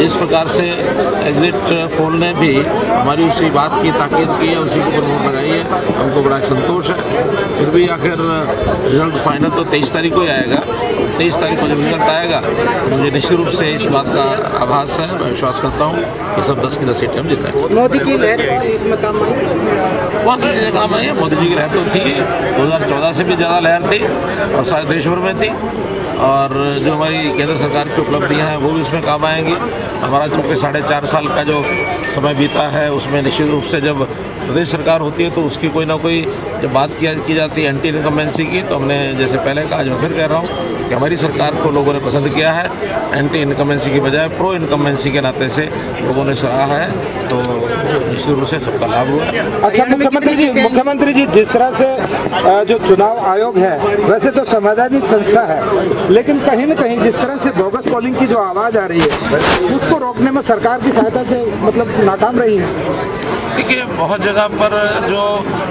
इस प्रकार से एग्जिट पोल ने भी हमारी उसी बात की ताकीद की है, उसी के ऊपर मोहर लगाई है। हमको बड़ा संतोष है। फिर भी आखिर रिजल्ट फाइनल तो 23 तारीख को ही आएगा। 23 तारीख को जब रिजल्ट आएगा तो मुझे निश्चित रूप से इस बात का आभास है, मैं विश्वास करता हूँ कि सब 10 की 10 सीटें हम जीतेंगे। मोदी की लहर इसमें काम आई, बहुत सी चीज़ें काम आई है। मोदी जी की लहर तो थी, 2014 से भी ज़्यादा लहर थी और सारे देश भर में थी। और जो हमारी केंद्र सरकार की उपलब्धियां हैं वो भी उसमें काम आएंगी। हमारा चूँकि 4.5 साल का जो समय बीता है उसमें निश्चित रूप से जब प्रदेश सरकार होती है तो उसकी कोई ना कोई जब बात की जाती है एंटी इनकम्बेंसी की, तो हमने जैसे पहले कहा, आज मैं फिर कह रहा हूँ कि हमारी सरकार को लोगों ने पसंद किया है। एंटी इनकम्बेंसी की बजाय प्रो इनकम्बेंसी के नाते से लोगों ने सराहा है, तो निश्चित रूप से सबका लाभ हुआ। अच्छा मुख्यमंत्री जी, जिस तरह से जो चुनाव आयोग है वैसे तो संवैधानिक संस्था है, लेकिन कहीं न कहीं जिस तरह से बोगस पोलिंग की जो आवाज़ आ रही है उसको रोकने में सरकार की सहायता से मतलब नाकाम रही है। देखिए, बहुत जगह पर जो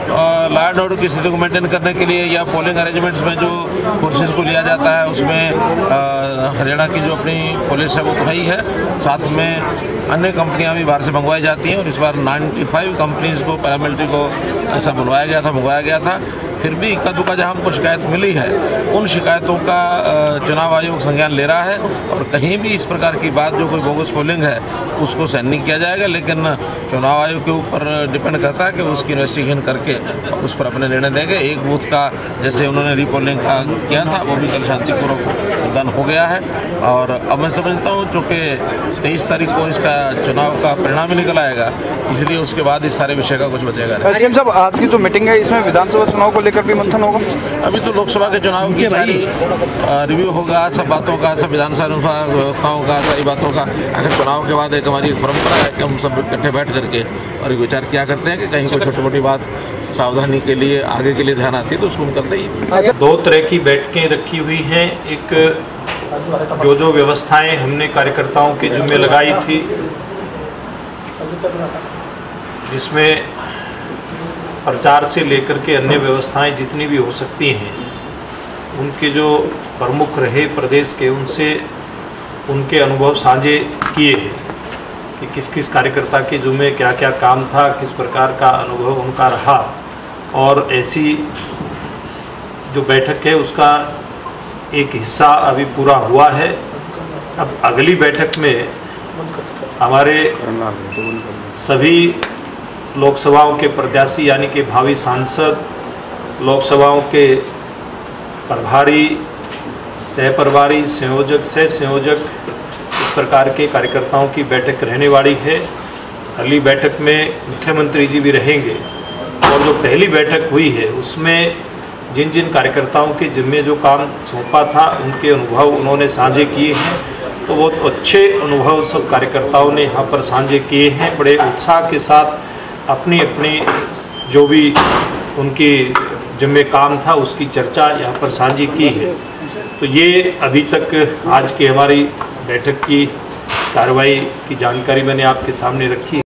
लॉ एंड ऑर्डर की स्थिति को मेंटेन करने के लिए या पोलिंग अरेंजमेंट्स में जो फोर्सेस को लिया जाता है उसमें हरियाणा की जो अपनी पुलिस है वो तो है ही है, साथ में अन्य कंपनियां भी बाहर से मंगवाई जाती हैं। और इस बार 95 कंपनीज़ को पैरामिलिट्री को ऐसा मंगवाया गया था। फिर भी इक्का दुक्का जहाँ हमको शिकायत मिली है उन शिकायतों का चुनाव आयोग संज्ञान ले रहा है और कहीं भी इस प्रकार की बात जो कोई बोगस पोलिंग है उसको सहन नहीं किया जाएगा। लेकिन चुनाव आयोग के ऊपर डिपेंड करता है कि उसकी इन्वेस्टिगेशन करके उस पर अपने निर्णय देंगे। एक बूथ का जैसे उन्होंने रीपोलिंग का किया था वो भी कल शांतिपूर्वक मतदान हो गया है। और अब मैं समझता हूँ चूँकि 23 तारीख को इसका चुनाव का परिणाम ही निकल आएगा, इसलिए उसके बाद इस सारे विषय का कुछ बचेगा नहीं। सीएम साहब, आज की जो मीटिंग है इसमें विधानसभा चुनाव को लेकर भी मंथन होगा? अभी तो लोकसभा के चुनाव की सारी रिव्यू होगा, सब बातों का, सब विधानसभा व्यवस्थाओं का, सारी बातों का। आखिर चुनाव के बाद एक हमारी परंपरा है कि हम सब इकट्ठे बैठ करके और एक विचार किया करते हैं कि कहीं कोई छोटी मोटी बात सावधानी के लिए आगे के लिए ध्यान आती है तो उसको हम करते ही। 2 तरह की बैठकें रखी हुई हैं। एक जो व्यवस्थाएं हमने कार्यकर्ताओं के जिम्मे लगाई थी, जिसमें प्रचार से लेकर के अन्य व्यवस्थाएं जितनी भी हो सकती हैं, उनके जो प्रमुख रहे प्रदेश के उनसे उनके अनुभव साझे किए हैं कि किस किस कार्यकर्ता के जुम्मे क्या क्या काम था, किस प्रकार का अनुभव उनका रहा। और ऐसी जो बैठक है उसका एक हिस्सा अभी पूरा हुआ है। अब अगली बैठक में हमारे सभी लोकसभाओं के प्रत्याशी यानी कि भावी सांसद, लोकसभाओं के प्रभारी, सह प्रभारी, संयोजक, सह संयोजक, इस प्रकार के कार्यकर्ताओं की बैठक रहने वाली है। अगली बैठक में मुख्यमंत्री जी भी रहेंगे और जो पहली बैठक हुई है उसमें जिन जिन कार्यकर्ताओं के जिम्मे जो काम सौंपा था उनके अनुभव उन्होंने साझे किए हैं। तो बहुत अच्छे अनुभव सब कार्यकर्ताओं ने यहाँ पर साझे किए हैं। बड़े उत्साह के साथ अपनी अपनी जो भी उनके जिम्मे काम था उसकी चर्चा यहाँ पर साझी की है। तो ये अभी तक आज की हमारी बैठक की कार्रवाई की जानकारी मैंने आपके सामने रखी।